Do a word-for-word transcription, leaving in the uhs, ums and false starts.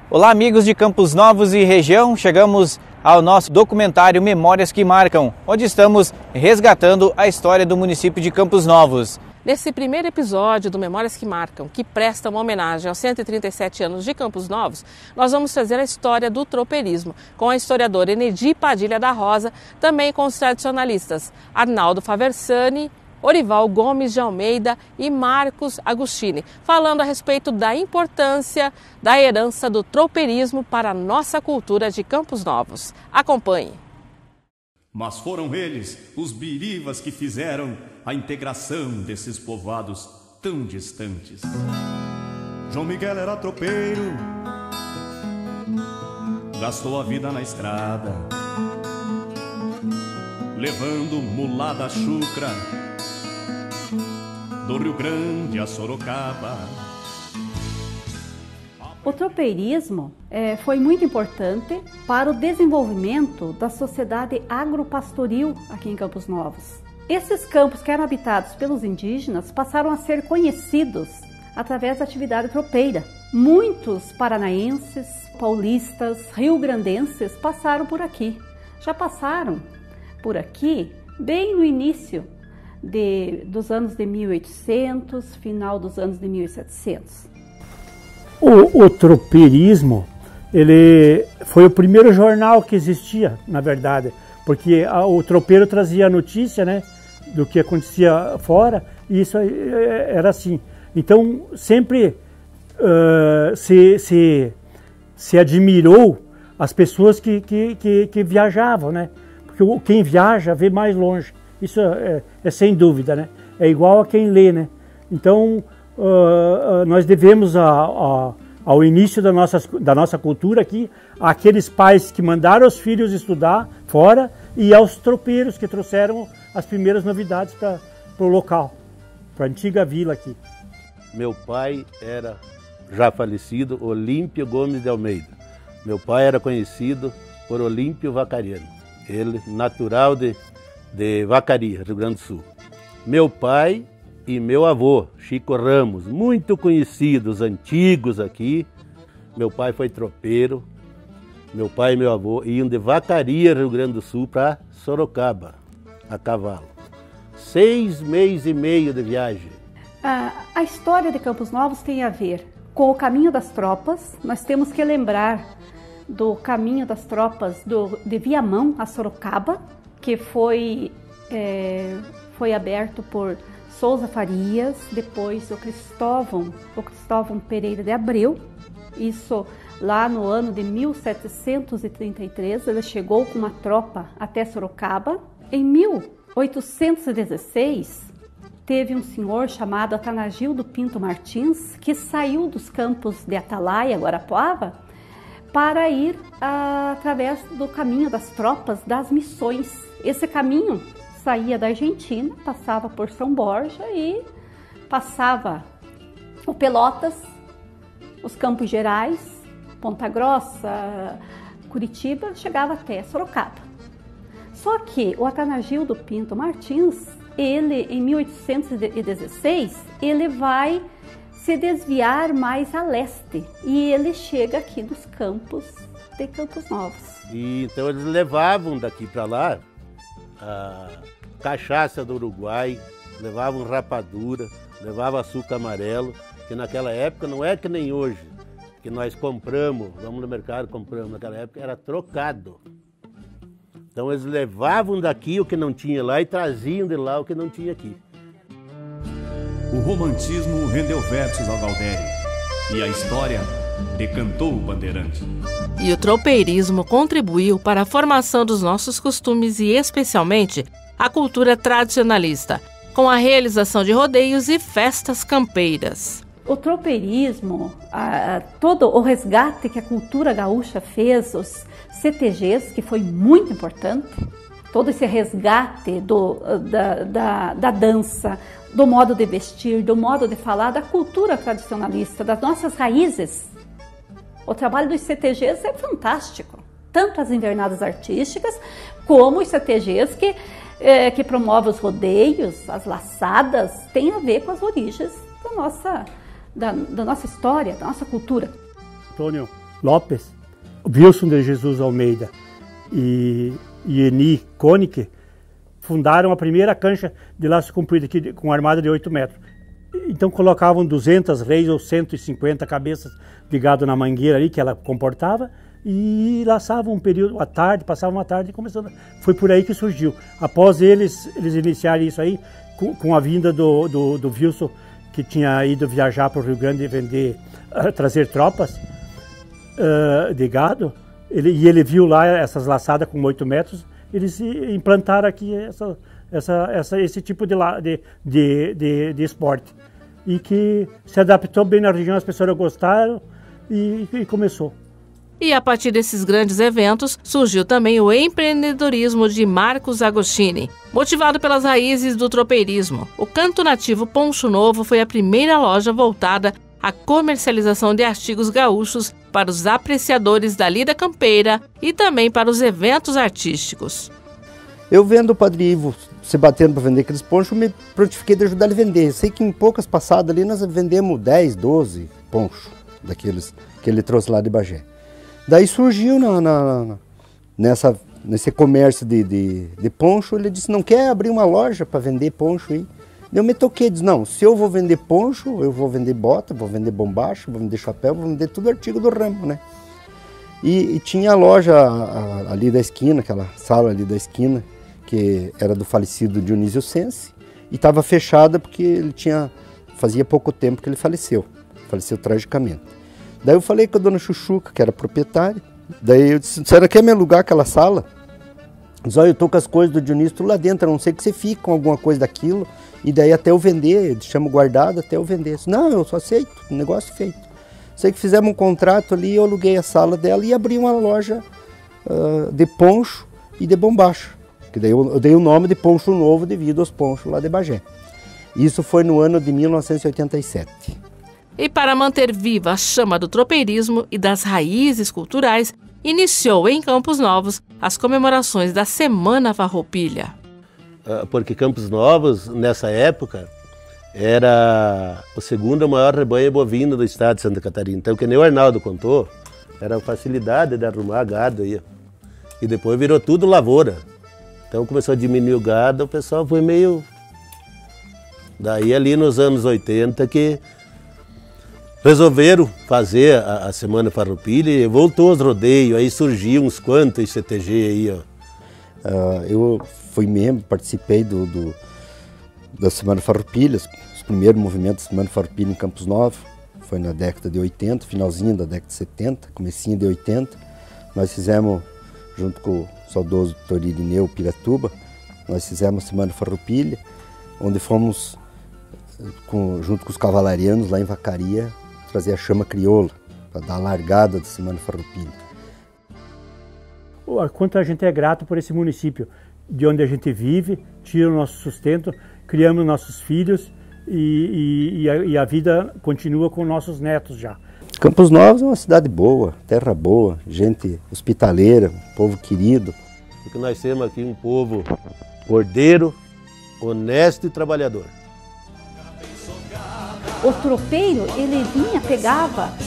Olá, amigos de Campos Novos e região, chegamos ao nosso documentário Memórias que Marcam, onde estamos resgatando a história do município de Campos Novos. Nesse primeiro episódio do Memórias que Marcam, que presta uma homenagem aos cento e trinta e sete anos de Campos Novos, nós vamos trazer a história do tropeirismo, com a historiadora Enedi Padilha da Rosa, também com os tradicionalistas Arnaldo Faversani, Orival Gomes de Almeida e Marcos Agostini, falando a respeito da importância da herança do tropeirismo para a nossa cultura de Campos Novos. Acompanhe. Mas foram eles, os birivas, que fizeram a integração desses povoados tão distantes. João Miguel era tropeiro, gastou a vida na estrada, levando mulada chucra do Rio Grande a Sorocaba. O tropeirismo é, foi muito importante para o desenvolvimento da sociedade agropastoril aqui em Campos Novos. Esses campos que eram habitados pelos indígenas passaram a ser conhecidos através da atividade tropeira. Muitos paranaenses, paulistas, rio-grandenses passaram por aqui. Já passaram por aqui bem no início De, dos anos de mil e oitocentos, final dos anos de mil e setecentos. O, o tropeirismo, ele foi o primeiro jornal que existia, na verdade, porque a, o tropeiro trazia a notícia, né, do que acontecia fora, e isso era assim. Então, sempre uh, se, se, se admirou as pessoas que, que, que, que viajavam, né, porque quem viaja vê mais longe. Isso é, é sem dúvida, né? É igual a quem lê, né? Então, uh, uh, nós devemos a, a, ao início da nossa, da nossa cultura aqui, àqueles pais que mandaram os filhos estudar fora e aos tropeiros que trouxeram as primeiras novidades para o local, para a antiga vila aqui. Meu pai era, já falecido, Olímpio Gomes de Almeida. Meu pai era conhecido por Olímpio Vacariano. Ele, natural de de Vacaria, Rio Grande do Sul. Meu pai e meu avô, Chico Ramos, muito conhecidos, antigos aqui. Meu pai foi tropeiro, meu pai e meu avô iam de Vacaria, Rio Grande do Sul, para Sorocaba, a cavalo. Seis meses e meio de viagem. A, a história de Campos Novos tem a ver com o caminho das tropas. Nós temos que lembrar do caminho das tropas do, de Viamão a Sorocaba, que foi, é, foi aberto por Souza Farias, depois o Cristóvão, o Cristóvão Pereira de Abreu. Isso lá no ano de mil setecentos e trinta e três, ele chegou com uma tropa até Sorocaba. Em mil oitocentos e dezesseis, teve um senhor chamado Atanagildo Pinto Martins, que saiu dos campos de Atalaia, Guarapuava, para ir ah, através do caminho das tropas das missões. Esse caminho saía da Argentina, passava por São Borja e passava o Pelotas, os Campos Gerais, Ponta Grossa, Curitiba, chegava até Sorocaba. Só que o Atanagildo Pinto Martins, ele em mil oitocentos e dezesseis, ele vai se desviar mais a leste e ele chega aqui nos campos de Campos Novos. E então eles levavam daqui para lá a cachaça do Uruguai, levavam rapadura, levavam açúcar amarelo, que naquela época não é que nem hoje, que nós compramos, vamos no mercado, compramos, naquela época era trocado. Então eles levavam daqui o que não tinha lá e traziam de lá o que não tinha aqui. O romantismo rendeu versos ao Galdério e a história decantou o bandeirante. E o tropeirismo contribuiu para a formação dos nossos costumes e, especialmente, a cultura tradicionalista, com a realização de rodeios e festas campeiras. O tropeirismo, a, a, todo o resgate que a cultura gaúcha fez, os C T Gs, que foi muito importante, todo esse resgate do, da, da, da dança, do modo de vestir, do modo de falar, da cultura tradicionalista, das nossas raízes. O trabalho dos C T Gs é fantástico, tanto as invernadas artísticas, como os C T Gs que, é, que promovem os rodeios, as laçadas, tem a ver com as origens da nossa, da, da nossa história, da nossa cultura. Antônio, Lopes, Wilson de Jesus Almeida e, e Eni Koenig fundaram a primeira cancha de laço comprido aqui, com armada de oito metros. Então colocavam duzentas reis ou cento e cinquenta cabeças de gado na mangueira ali que ela comportava e laçavam um período, à tarde, passavam a tarde e começando. Foi por aí que surgiu. Após eles, eles iniciarem isso aí, com, com a vinda do, do, do Wilson, que tinha ido viajar para o Rio Grande e vender, uh, trazer tropas uh, de gado, ele, e ele viu lá essas laçadas com oito metros, eles implantaram aqui essa, essa, essa, esse tipo de, de, de, de, de esporte. E que se adaptou bem na região, as pessoas gostaram e, e começou. E a partir desses grandes eventos, surgiu também o empreendedorismo de Marcos Agostini. Motivado pelas raízes do tropeirismo, o Canto Nativo Poncho Novo foi a primeira loja voltada à comercialização de artigos gaúchos para os apreciadores da lida campeira e também para os eventos artísticos. Eu vendo o Padre Ivo se batendo para vender aqueles ponchos, me prontifiquei de ajudar ele a vender. Sei que em poucas passadas ali nós vendemos dez, doze ponchos daqueles que ele trouxe lá de Bagé. Daí surgiu na, na, nessa, nesse comércio de, de, de poncho, ele disse, não quer abrir uma loja para vender poncho aí? Eu me toquei, disse, não, se eu vou vender poncho, eu vou vender bota, vou vender bombacha, vou vender chapéu, vou vender tudo artigo do ramo, né? E, e tinha a loja a, ali da esquina, aquela sala ali da esquina, que era do falecido Dionísio Sense, e estava fechada porque ele tinha, fazia pouco tempo que ele faleceu, faleceu tragicamente. Daí eu falei com a dona Chuchuca, que era proprietária, daí eu disse, será que é me alugar aquela sala? Disse, olha, eu tô com as coisas do Dionísio tudo lá dentro, a não ser que você fique com alguma coisa daquilo, e daí até eu vender, deixamos guardado até eu vender. Disse, não, eu só aceito, negócio feito. Sei que fizemos um contrato ali, eu aluguei a sala dela e abri uma loja uh, de poncho e de bombacha. Que daí eu, eu dei o nome de Poncho Novo devido aos ponchos lá de Bagé. Isso foi no ano de mil novecentos e oitenta e sete. E para manter viva a chama do tropeirismo e das raízes culturais, iniciou em Campos Novos as comemorações da Semana Farroupilha. Porque Campos Novos, nessa época, era o segundo maior rebanho bovino do estado de Santa Catarina. Então, que nem o Arnaldo contou, era a facilidade de arrumar gado aí. E depois virou tudo lavoura. Então começou a diminuir o gado, o pessoal foi meio... Daí ali nos anos oitenta que resolveram fazer a, a Semana Farroupilha e voltou aos rodeios, aí surgiu uns quantos C T G aí, ó. Uh, eu fui membro, participei do, do, da Semana Farroupilha, os primeiros movimentos da Semana Farroupilha em Campos Novos, foi na década de oitenta, finalzinho da década de setenta, comecinho de oitenta. Nós fizemos, junto com o saudoso doutor Irineu Piratuba, nós fizemos a Semana Farroupilha, onde fomos, com, junto com os cavalarianos lá em Vacaria, trazer a chama crioula, para dar a largada da Semana Farroupilha. Quanto a gente é grato por esse município, de onde a gente vive, tira o nosso sustento, criamos nossos filhos e, e, e, a, e a vida continua com nossos netos já. Campos Novos é uma cidade boa, terra boa, gente hospitaleira, povo querido. Porque nós temos aqui um povo ordeiro, honesto e trabalhador. O tropeiro, ele vinha, pegava